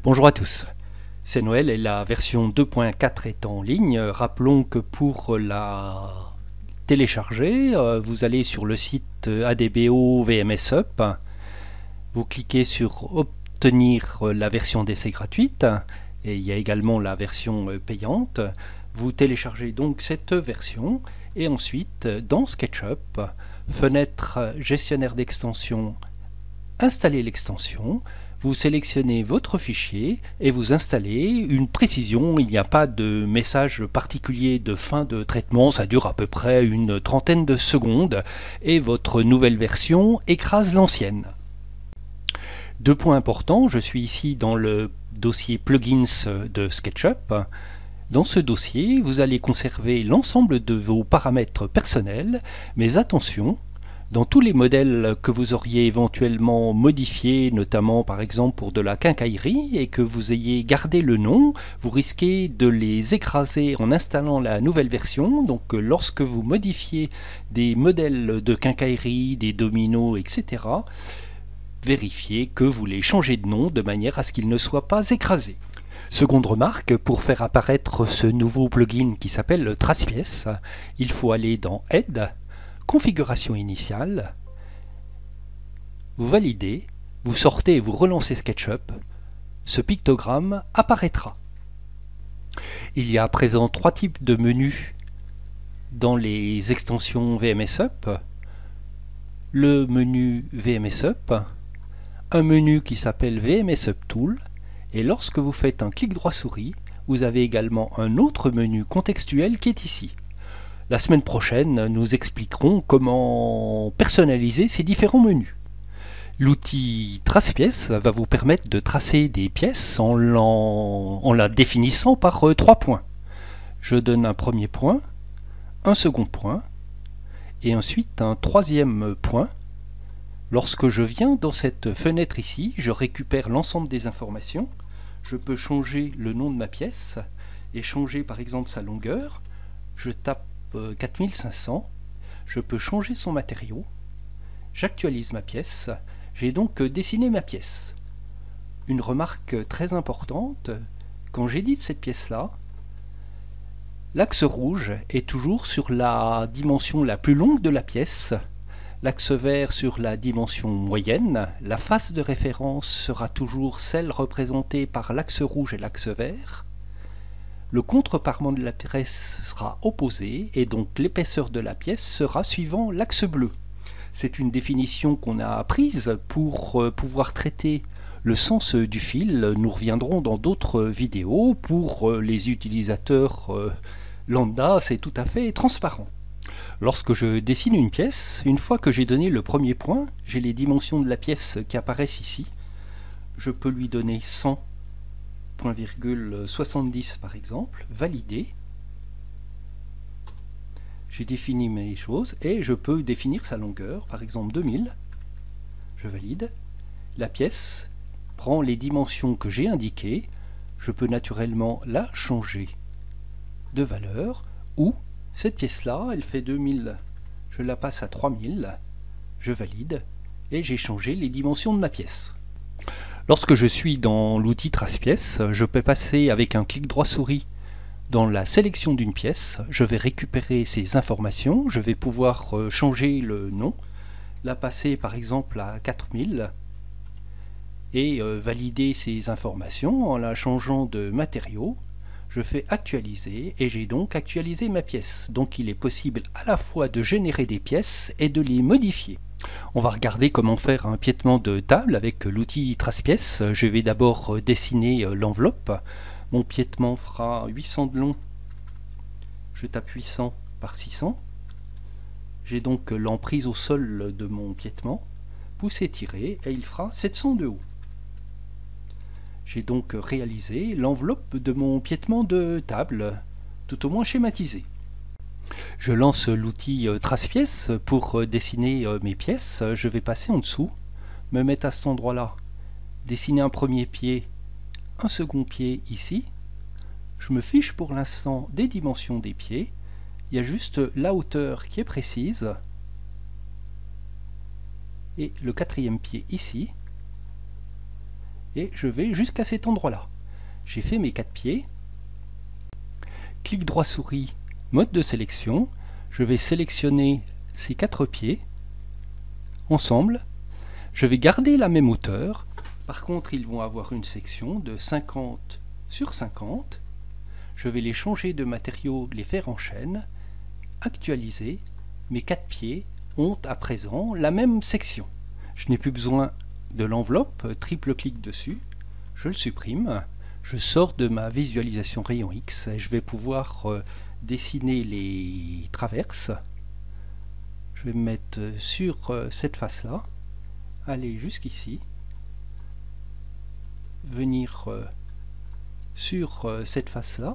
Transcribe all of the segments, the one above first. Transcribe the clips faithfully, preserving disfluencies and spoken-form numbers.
Bonjour à tous, c'est Noël et la version deux point quatre est en ligne. Rappelons que pour la télécharger, vous allez sur le site A D B O V M S Up, vous cliquez sur obtenir la version d'essai gratuite et il y a également la version payante. Vous téléchargez donc cette version et ensuite dans SketchUp, fenêtre gestionnaire d'extension, installez l'extension. Vous sélectionnez votre fichier et vous installez une précision. Il n'y a pas de message particulier de fin de traitement, ça dure à peu près une trentaine de secondes et votre nouvelle version écrase l'ancienne. Deux points importants, je suis ici dans le dossier plugins de SketchUp. Dans ce dossier, vous allez conserver l'ensemble de vos paramètres personnels, mais attention, dans tous les modèles que vous auriez éventuellement modifiés, notamment par exemple pour de la quincaillerie, et que vous ayez gardé le nom, vous risquez de les écraser en installant la nouvelle version. Donc lorsque vous modifiez des modèles de quincaillerie, des dominos, et cetera, vérifiez que vous les changez de nom de manière à ce qu'ils ne soient pas écrasés. Seconde remarque, pour faire apparaître ce nouveau plugin qui s'appelle Trace Pièces, il faut aller dans Aide, Configuration initiale, vous validez, vous sortez et vous relancez SketchUp, ce pictogramme apparaîtra. Il y a à présent trois types de menus dans les extensions V M S Up. Le menu V M S Up, un menu qui s'appelle V M S Up Tool, et lorsque vous faites un clic droit souris, vous avez également un autre menu contextuel qui est ici. La semaine prochaine, nous expliquerons comment personnaliser ces différents menus. L'outil Trace Pièces va vous permettre de tracer des pièces en, en la définissant par euh, trois points. Je donne un premier point, un second point, et ensuite un troisième point. Lorsque je viens dans cette fenêtre ici, je récupère l'ensemble des informations. Je peux changer le nom de ma pièce et changer par exemple sa longueur. Je tape quatre mille cinq cents, je peux changer son matériau, j'actualise ma pièce, j'ai donc dessiné ma pièce. Une remarque très importante, quand j'édite cette pièce-là, l'axe rouge est toujours sur la dimension la plus longue de la pièce, l'axe vert sur la dimension moyenne, la face de référence sera toujours celle représentée par l'axe rouge et l'axe vert. Le contre-parement de la pièce sera opposé et donc l'épaisseur de la pièce sera suivant l'axe bleu. C'est une définition qu'on a prise pour pouvoir traiter le sens du fil. Nous reviendrons dans d'autres vidéos. Pour les utilisateurs lambda, c'est tout à fait transparent. Lorsque je dessine une pièce, une fois que j'ai donné le premier point, j'ai les dimensions de la pièce qui apparaissent ici. Je peux lui donner cent virgule soixante-dix par exemple, valider. J'ai défini mes choses et je peux définir sa longueur, par exemple deux mille. Je valide. La pièce prend les dimensions que j'ai indiquées. Je peux naturellement la changer de valeur ou cette pièce-là, elle fait deux mille. Je la passe à trois mille. Je valide et j'ai changé les dimensions de ma pièce. Lorsque je suis dans l'outil Trace Pièces, je peux passer avec un clic droit souris dans la sélection d'une pièce. Je vais récupérer ces informations, je vais pouvoir changer le nom, la passer par exemple à quatre mille et valider ces informations en la changeant de matériau. Je fais actualiser et j'ai donc actualisé ma pièce. Donc il est possible à la fois de générer des pièces et de les modifier. On va regarder comment faire un piétement de table avec l'outil Trace Pièces. Je vais d'abord dessiner l'enveloppe. Mon piétement fera huit cents de long. Je tape huit cents par six cents. J'ai donc l'emprise au sol de mon piétement. Pousser, tirer et il fera sept cents de haut. J'ai donc réalisé l'enveloppe de mon piétement de table, tout au moins schématisé. Je lance l'outil Trace Pièces pour dessiner mes pièces. Je vais passer en dessous, me mettre à cet endroit-là, dessiner un premier pied, un second pied ici. Je me fiche pour l'instant des dimensions des pieds. Il y a juste la hauteur qui est précise. Et le quatrième pied ici. et je vais jusqu'à cet endroit-là. J'ai fait mes quatre pieds. Clic droit souris, mode de sélection. Je vais sélectionner ces quatre pieds ensemble. Je vais garder la même hauteur. Par contre, ils vont avoir une section de cinquante sur cinquante. Je vais les changer de matériau, les faire en chaîne. Actualiser. Mes quatre pieds ont à présent la même section. Je n'ai plus besoin de l'enveloppe. Triple clic dessus. Je le supprime. Je sors de ma visualisation rayon X et je vais pouvoir euh, dessiner les traverses. Je vais me mettre sur euh, cette face-là, aller jusqu'ici, venir euh, sur euh, cette face-là,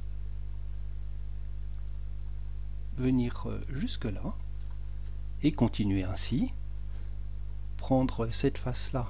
venir euh, jusque-là, et continuer ainsi, prendre cette face-là,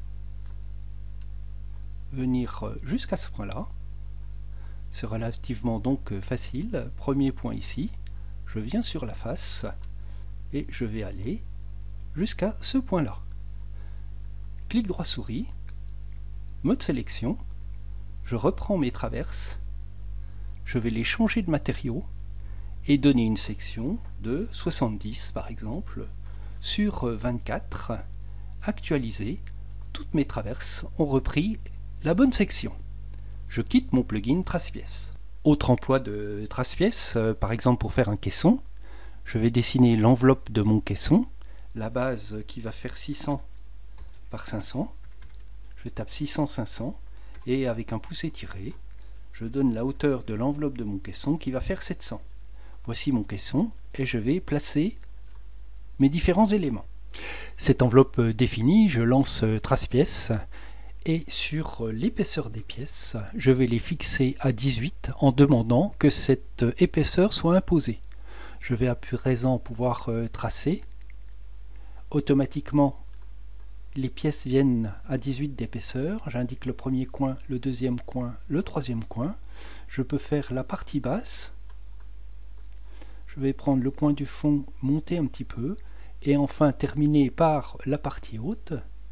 venir jusqu'à ce point-là. C'est relativement donc facile. Premier point ici, je viens sur la face et je vais aller jusqu'à ce point-là. Clic droit souris, mode sélection, je reprends mes traverses, je vais les changer de matériau et donner une section de soixante-dix par exemple sur vingt-quatre, actualiser. Toutes mes traverses ont repris la bonne section. Je quitte mon plugin trace-pièce. Autre emploi de trace-pièce, euh, par exemple pour faire un caisson, je vais dessiner l'enveloppe de mon caisson, la base qui va faire six cents par cinq cents, je tape six cents cinq cents et avec un pouce étiré, je donne la hauteur de l'enveloppe de mon caisson qui va faire sept cents. Voici mon caisson et je vais placer mes différents éléments. Cette enveloppe définie, je lance trace-pièce. Et sur l'épaisseur des pièces, je vais les fixer à dix-huit en demandant que cette épaisseur soit imposée. Je vais à présent pouvoir tracer. Automatiquement, les pièces viennent à dix-huit d'épaisseur. J'indique le premier coin, le deuxième coin, le troisième coin. Je peux faire la partie basse. Je vais prendre le coin du fond, monter un petit peu, et enfin terminer par la partie haute.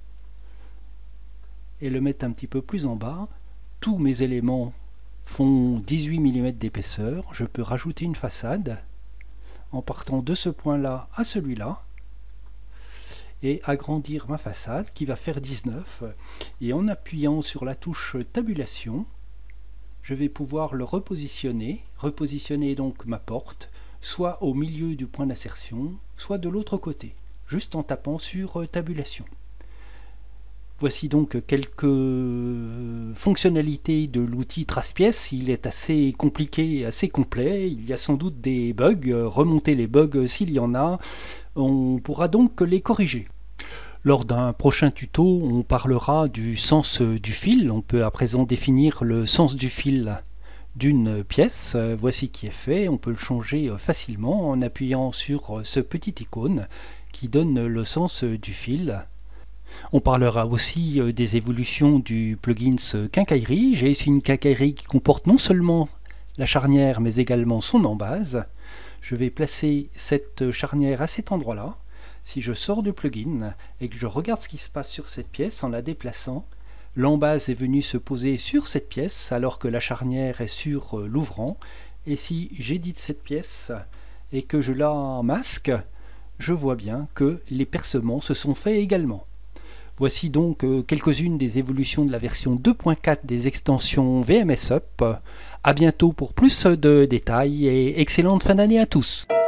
Et le mettre un petit peu plus en bas. Tous mes éléments font dix-huit millimètres d'épaisseur. Je peux rajouter une façade en partant de ce point-là à celui-là et agrandir ma façade qui va faire dix-neuf. Et en appuyant sur la touche tabulation, je vais pouvoir le repositionner, repositionner donc ma porte, soit au milieu du point d'insertion, soit de l'autre côté, juste en tapant sur tabulation. Voici donc quelques fonctionnalités de l'outil trace-pièce. Il est assez compliqué et assez complet. Il y a sans doute des bugs. Remonter les bugs s'il y en a. On pourra donc les corriger. Lors d'un prochain tuto, on parlera du sens du fil. On peut à présent définir le sens du fil d'une pièce. Voici qui est fait. On peut le changer facilement en appuyant sur ce petit icône qui donne le sens du fil. On parlera aussi des évolutions du plugin quincaillerie. J'ai ici une quincaillerie qui comporte non seulement la charnière mais également son embase. Je vais placer cette charnière à cet endroit-là. Si je sors du plugin et que je regarde ce qui se passe sur cette pièce en la déplaçant, l'embase est venue se poser sur cette pièce alors que la charnière est sur l'ouvrant. Et si j'édite cette pièce et que je la masque, je vois bien que les percements se sont faits également. Voici donc quelques-unes des évolutions de la version deux point quatre des extensions V M S Up. A bientôt pour plus de détails et excellente fin d'année à tous.